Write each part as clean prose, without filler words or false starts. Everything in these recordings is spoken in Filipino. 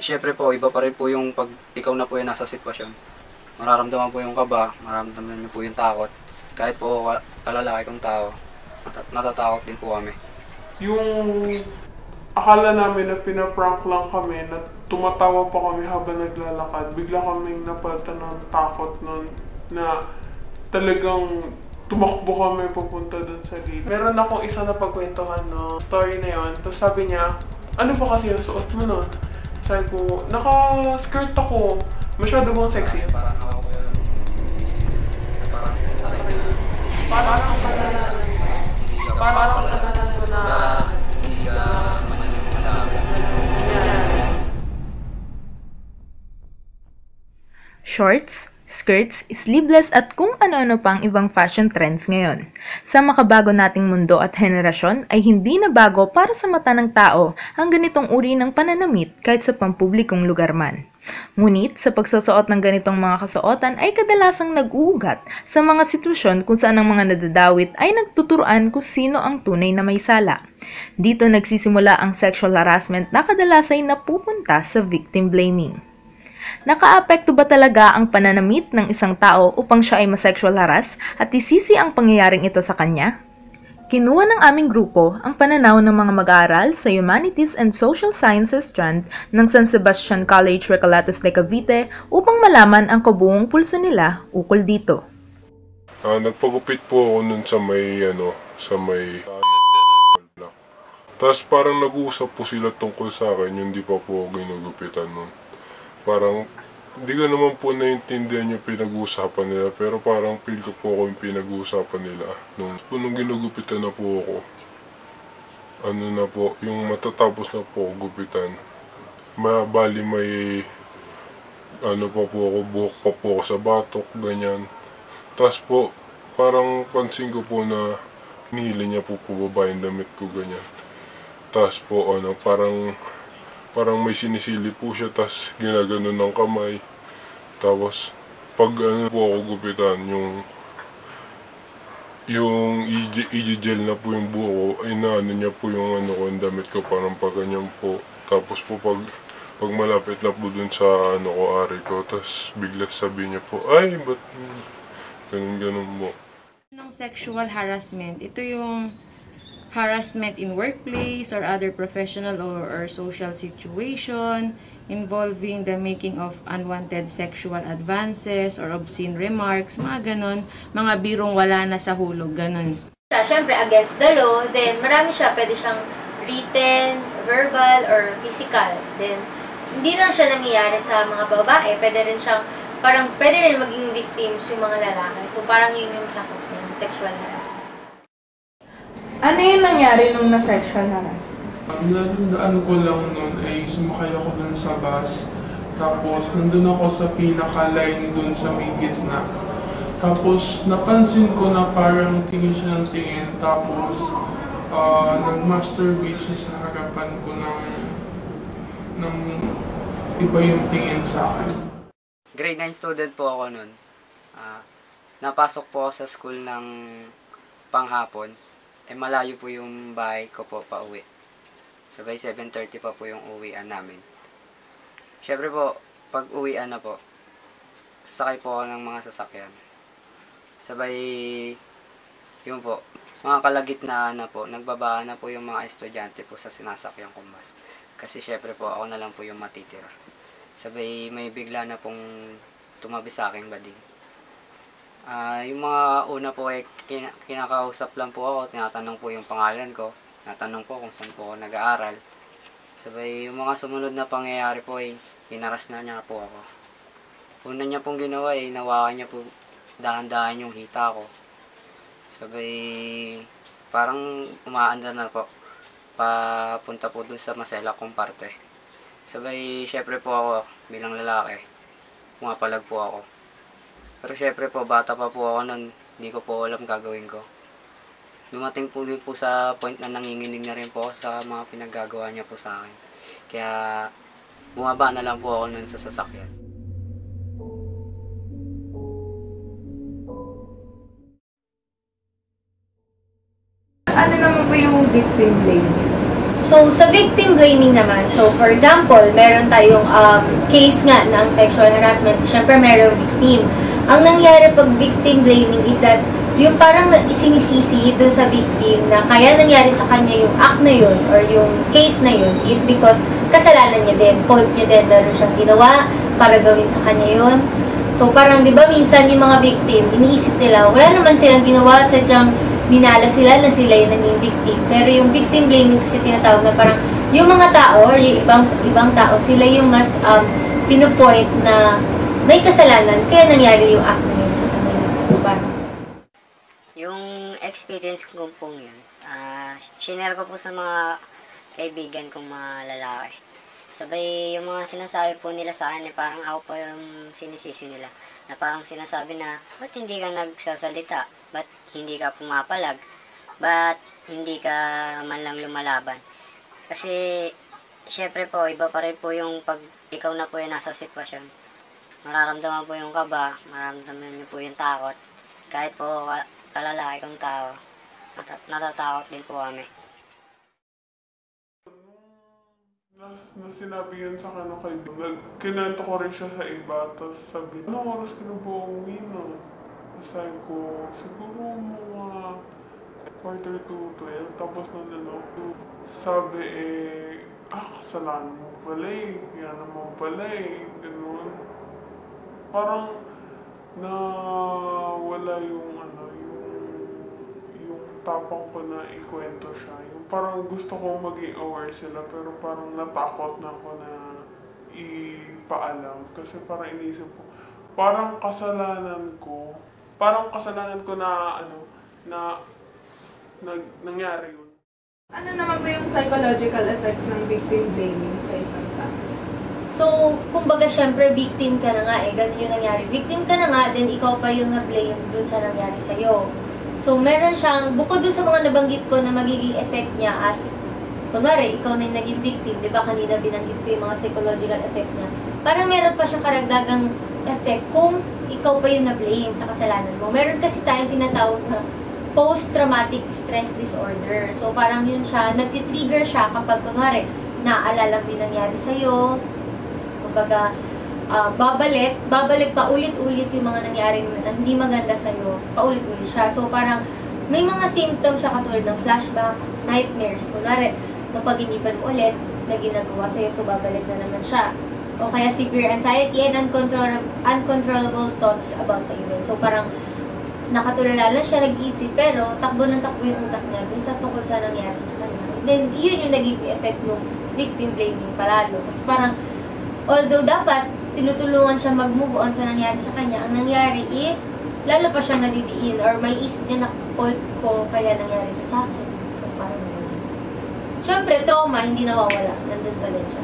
Siyempre po, iba pa rin po yung pag ikaw na po yung nasa sitwasyon. Mararamdaman po yung kaba, mararamdaman niyo po yung takot. Kahit po kalalaki kong tao, natatakot din po kami. Yung akala namin na pinaprank lang kami, na tumatawa pa kami habang naglalakad, bigla kaming napalitan ng takot nun na talagang tumakbo kami papunta dun sa gate. Meron akong isa na pagkwentuhan no story na yon. Tapos sabi niya, ano ba kasi yung suot mo nun? Sabi ko, naka-skirt ako. Masyado bang sexy? Parang ako yun. Parang sasanan ko na hindi ka Shorts, skirts, sleeveless at kung ano-ano pang ibang fashion trends ngayon. Sa makabago nating mundo at henerasyon ay hindi na bago para sa mata ng tao ang ganitong uri ng pananamit kahit sa pampublikong lugar man. Ngunit sa pagsusuot ng ganitong mga kasuotan ay kadalasang nag-uugat sa mga sitwasyon kung saan ang mga nadadawit ay nagtuturuan kung sino ang tunay na may sala. Dito nagsisimula ang sexual harassment na kadalas ay napupunta sa victim blaming. Nakaapekto ba talaga ang pananamit ng isang tao upang siya ay ma-sexual harass at isisi ang pangyayaring ito sa kanya? Kinuha ng aming grupo ang pananaw ng mga mag-aaral sa Humanities and Social Sciences strand ng San Sebastian College, Recoletos de Cavite upang malaman ang kabuong pulso nila ukol dito. Nagpagupit po ako nun sa may tapos parang nag-uusap po sila tungkol sa akin, yung di pa po ginugupitan nun. Parang, di ko naman po naintindihan yung pinag-uusapan nila, pero parang feel ko po ako yung pinag-uusapan nila. Nung ginugupitan na po ako, yung matatapos na po ako gupitan, bali may, pa po ako, buhok pa po ako sa batok, ganyan. Tapos po, parang pansin ko po na nihili niya po baba yung damit ko, ganyan. Tapos po, parang may sinisili po siya, tas ginaganon ng kamay. Tapos, pag po ako gupitan, yung i-gel na po yung buho ko, ay naano niya po yung yung damit ko, parang pag ganyan po. Tapos po, pag malapit na po dun sa ari ko, tas bigla sabi niya po, ay, ba't ganun po. Ng sexual harassment, ito yung harassment in workplace or other professional or social situation involving the making of unwanted sexual advances or obscene remarks, mga ganon, mga birong wala na sa hulog, ganon. Siyempre, against the law, then marami siya, pwede siyang written, verbal, or physical. Then, hindi lang siya nangyayari sa mga babae, pwede rin maging victims yung mga lalaki. So, parang yun yung sakop niya, sexual harassment. Ano yung nangyari nung na-sexual harass? Natandaan ko lang nun ay sumakay ako dun sa bus. Tapos nandun ako sa pinaka-line dun sa may gitna. Tapos napansin ko na parang tingin siya ng tingin. Tapos nag-masturbate siya sa harapan ko ng iba yung tingin sa akin. Grade 9 student po ako nun. Napasok po ako sa school ng panghapon. Malayo po yung bahay ko po pa uwi. Sabay 7:30 pa po yung uwian namin. Siyempre po, pag uwian na po, sasakay po ako ng mga sasakyan. Sabay, yun po, mga kalagitnaan na po, nagbabaan na po yung mga estudyante po sa sinasakyan kong bus. Kasi siyempre po, ako na lang po yung matitira. Sabay, may bigla na pong tumabi sa aking bading. Yung mga una po ay kinakausap lang po ako, tinatanong po yung pangalan ko, tinatanong po kung saan po ako nag-aaral. Sabay, yung mga sumunod na pangyayari po ay pinaras na niya po ako. Una niya pong ginawa ay nawakan niya po dahan-dahan yung hita ko. Sabay, parang umaanda na po, papunta po dun sa masela kong parte. Sabay, syempre po ako bilang lalaki, pumapalag po ako. Pero syempre po, bata pa po ako nun, hindi ko po alam gagawin ko. Dumating po din po sa point na nanginginig na rin po sa mga pinaggagawa niya po sa akin. Kaya bumaba na lang po ako nun sa sasakyan. Ano naman po yung victim blaming? So, So, sa victim blaming naman, so for example, meron tayong case nga ng sexual harassment, syempre meron victim. Ang nangyari pag victim blaming is that yung parang sinisisi doon sa victim na kaya nangyari sa kanya yung act na yun or yung case na yun is because kasalanan niya din, fault niya din, meron siyang ginawa para gawin sa kanya yun. So parang 'di ba minsan yung mga victim, iniisip nila wala naman silang ginawa, sadyang minala sila na sila yung naging victim. Pero yung victim blaming kasi tinatawag na parang yung mga tao or yung ibang tao, sila yung mas pinupoint na may kasalanan kaya nangyari yung act na yun sa kanila. So parang yung experience ko pong yun, shinare ko po sa mga kaibigan kong mga lalaki. Sabay yung mga sinasabi po nila sa akin, parang ako po yung sinisisi nila. Na parang sinasabi na, ba't hindi ka nagsasalita? Ba't hindi ka pumapalag? Ba't hindi ka man lang lumalaban? Kasi, syempre po, iba pa rin po yung pag ikaw na po yung nasa sitwasyon. Mararamdaman po yung kaba, mararamdaman niyo po yung takot. Kahit po kalalaki kong tao, natatakot din po kami. Na sinabi yun sa kanong kaibigan, kinento ko rin siya sa iba, tapos sabi, anong oras ka na ba umuwi na? Sabi ko, siguro mga 11:45, tapos sabi kasalanan mo pala yan naman pala ganun. Parang wala yung tapang ko na ikwento siya. Yung parang gusto kong maging aware sila, pero parang natakot na ako na ipaalam. Kasi parang inisip ko, parang kasalanan ko na nangyari yun. Ano naman po yung psychological effects ng victim blaming sa isang tao? so, kumbaga syempre victim ka na nga ganun yung nangyari. Victim ka na nga, then ikaw pa yung na-blame dun sa nangyari sa'yo. So, meron siyang, bukod doon sa mga nabanggit ko na magiging effect niya as, kunwari, ikaw na yung naging victim, di ba kanina binanggit ko yung mga psychological effects niya. Parang meron pa siyang karagdagang effect kung ikaw pa yung na-blame sa kasalanan mo. Meron kasi tayong tinatawag na post-traumatic stress disorder. So, parang yun siya, nagtitrigger siya kapag, kunwari, naaalala mo yung nangyari sa'yo, kumbaga, babalik pa ulit-ulit yung mga nangyari na hindi maganda sa'yo, paulit-ulit siya. So, parang may mga symptoms siya katulad ng flashbacks, nightmares, kunwari, mapag-inipan mo ulit na ginagawa sa'yo, so babalik na naman siya. O kaya severe anxiety and uncontrollable thoughts about the event. So, parang nakatulala lang siya, nag-iisip, pero takbo ng takbo yung utak niya dun sa tungkol sa nangyari sa kanya. Then, yun yung naging effect ng victim blaming palalo. Kasi parang, although dapat tinutulungan siya mag-move on sa nangyari sa kanya, ang nangyari is, lalo pa siyang nadidiin or may isip niya na fault ko kaya nangyari ito sa akin. So, parang syempre, trauma, hindi nawawala. Nandun pa din siya.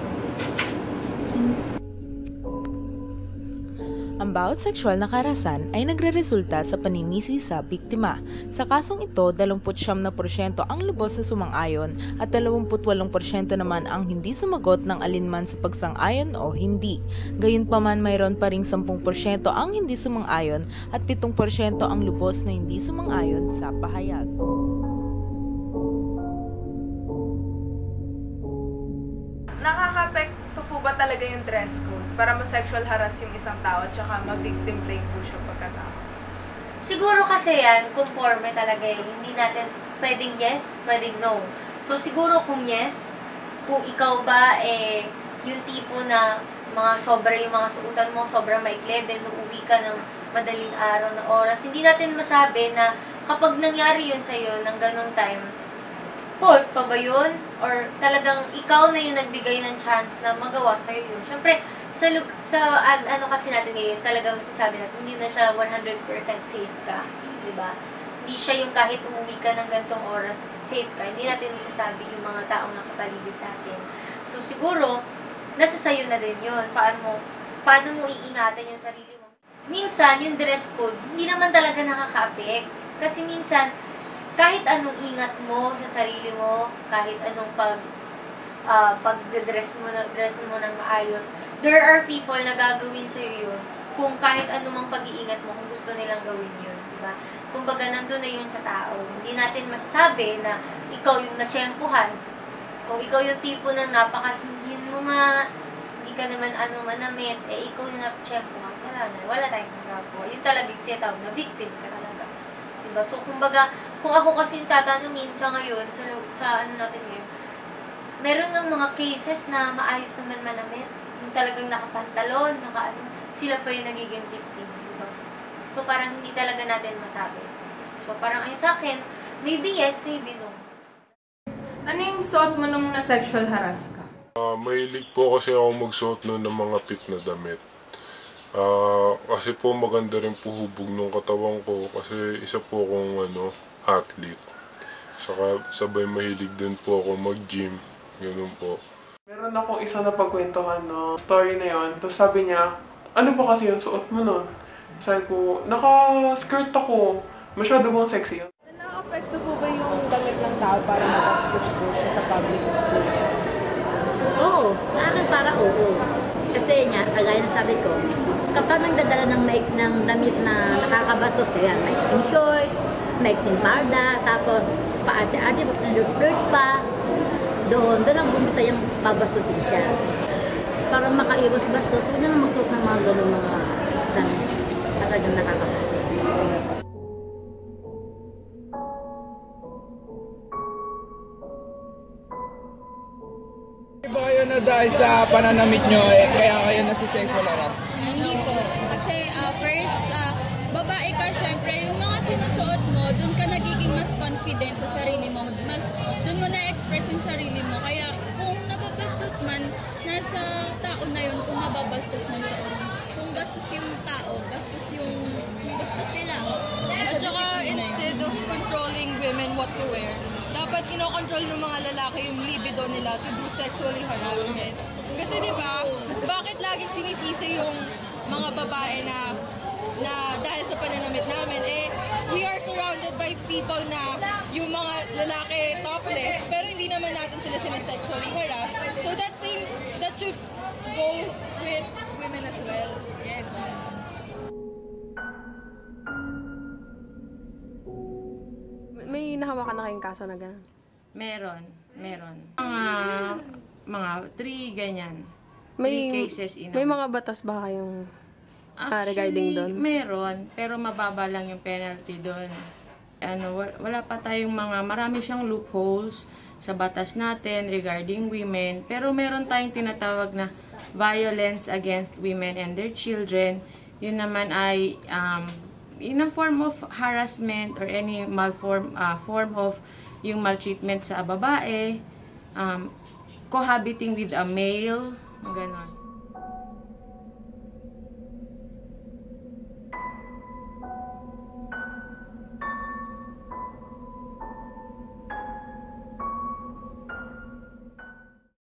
Ang bawat sexual na karahasan ay nagreresulta sa paninisi sa biktima. Sa kasong ito, 29% ang lubos na sumang-ayon at 28% naman ang hindi sumagot ng alinman sa pagsang-ayon o hindi. Gayunpaman, mayroon pa ring 10% ang hindi sumang-ayon at 7% ang lubos na hindi sumang-ayon sa pahayag. Nakaka-apekto po ba talaga yung dress code para ma-sexual harass yung isang tao at saka ma-victim blame po siya pagkatapos? Siguro kasi yan, conforme talaga hindi natin pwedeng yes, pwedeng no. So, siguro kung yes, kung ikaw ba, yung tipo na sobra yung mga suotan mo, sobrang maikli, then uuwi ka ng madaling araw na oras, hindi natin masabi na kapag nangyari yun sa'yo ng ganong time, fault pa ba yun? Or talagang ikaw na yung nagbigay ng chance na magawa sa'yo yun? Siyempre, ano kasi natin ngayon, talagang masasabi natin, hindi na siya 100% safe ka. Diba? Hindi siya yung kahit umuwi ka ng gantong oras, safe ka. Hindi natin masasabi yung mga taong nakapaligid sa atin. So, siguro, nasa sayo na din yun. Paano mo iingatan yung sarili mo? Minsan, yung dress code, hindi naman talaga nakaka-affect. Kasi minsan, kahit anong ingat mo sa sarili mo, kahit anong pag-dress mo ng maayos, there are people na gagawin sa'yo yun kung kahit anumang pag-iingat mo, kung gusto nilang gawin yun, diba? Kumbaga, nandun na yun sa tao. Hindi natin masasabi na ikaw yung natsyempuhan Kung ikaw yung tipo ng napakahinhin mo nga, hindi ka naman manamit, ikaw yung na-check mo, wala tayong magagawa. Yun talaga yung tinatawag na victim ka talaga. Diba? So, kumbaga, kung ako kasi yung tatanungin sa ngayon, sa natin ngayon, meron ng mga cases na maayos naman manamit. Yung talagang nakapantalon, sila pa yung nagiging victim. Diba? So, parang hindi talaga natin masabi. So, parang ayun sa akin, maybe yes, maybe no. Ano yung suot mo nung na-sexual harass ka? Mahilig po kasi ako magsuot nun ng mga fit na damit. Kasi po maganda rin po hubog ng katawan ko kasi isa po akong athlete. Saka sabay mahilig din po ako mag-gym. Ganun po. Meron akong isa na pagkwentuhan no story na yon. Tapos sabi niya, ano ba kasi yung suot mo nun? Sabi ko, naka-skirt ako. Masyado bang sexy yun? Na-apekto po ba yung damit ng tao para matastos po siya sa public places? Oo, sa akin para oo. Kasi nga, kagaya na sabi ko, kapag nagdadala ng damit na nakakabastos, kaya maiksing short, maiksing parda, tapos paarte-arte, flirt pa, doon ang bumisa yung babastusin siya. Para makaiwas bastos, huwag na lang magsuot ng mga ganun mga damit. Talagang nakakabastos. Ba kayo na dahil sa pananamit nyo, kaya kayo nasi-sexual harass? Hindi po. Kasi first, babae ka, syempre, yung mga sinusuot mo, dun ka nagiging mas confident sa sarili mo. Dun mo na-express yung sarili mo. Kaya kung nababastos man, nasa tao na yun kung mababastos man siya. Kung bastos yung tao, bastos sila. At saka, instead of controlling women what to wear, dapat kinokontrol ng mga lalaki yung libido nila to do sexually harassment. Kasi di ba, bakit laging sinisisi yung mga babae na dahil sa pananamit namin, we are surrounded by people na yung mga lalaki topless, pero hindi naman natin sila sinisexually harass. So that should go with women as well. Yes. May nahawakan na kayong kaso na gano'n? Meron. Mga 3 ganyan. 3 cases May mga batas ba kayong regarding doon? Meron, pero mababa lang yung penalty doon. Wala pa tayong marami siyang loopholes sa batas natin regarding women, pero meron tayong tinatawag na violence against women and their children. Yun naman ay in a form of harassment or any form of yung maltreatment sa babae, cohabiting with a male, ganon.